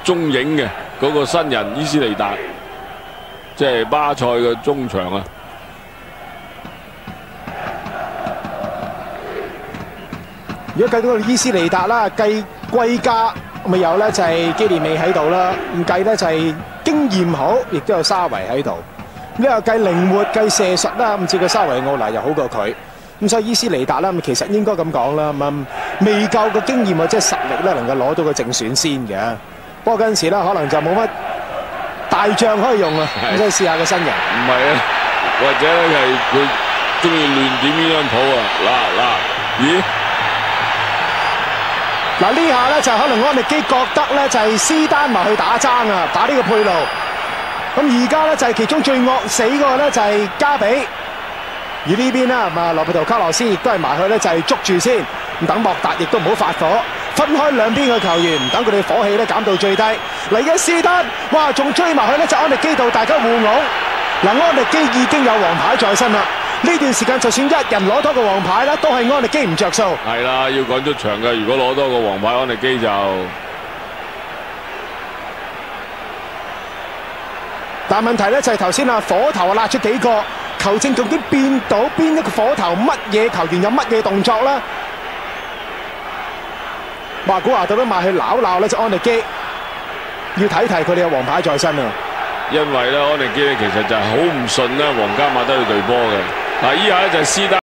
蹤影嘅嗰個新人伊斯利達，即係巴塞嘅中場啊。 如果計到個伊斯利達啦，計歸家咪有咧就係基連美喺度啦，唔計咧就係經驗好，亦都有沙維喺度。呢個計靈活、計射術啦，唔知個沙維奧拿又好過佢。咁所以伊斯利達啦，咁其實應該咁講啦，未夠個經驗或者實力咧，能夠攞到個正選先嘅。不過嗰陣時咧，可能就冇乜大將可以用啊，咁所以試下個新人。 唔係啊，或者係佢中意亂點呢張譜啊！嗱，咦？ 嗱呢下咧就可能安力基覺得咧就係斯丹埋去打爭啊，打呢個配路。咁而家咧就係其中最惡死嗰個咧就係加比。而呢邊啦，羅伯圖卡洛斯亦都係埋去咧，就係捉住先，咁等莫達亦都唔好發火，分開兩邊嘅球員，等佢哋火氣咧減到最低。嚟嘅斯丹，哇，仲追埋去咧就安力基度，大家互擁。嗱，安力基已經有黃牌在身啦，呢段時間就算一人攞多個黃牌啦，都係安力基唔着數。 係啦，要趕出場嘅，如果攞多個黃牌，安力基就。 但問題咧就係頭先啊，火頭啊辣咗幾個。球證究竟變到邊一個火頭？乜嘢球員有乜嘢動作咧？哇！古華道都埋去鬧咧，就安力基要睇佢哋有黃牌在身啊！ 因為咧，安力基咧其實就係好唔順啦，皇家馬德里隊波嘅。嗱，依下咧就係斯丹。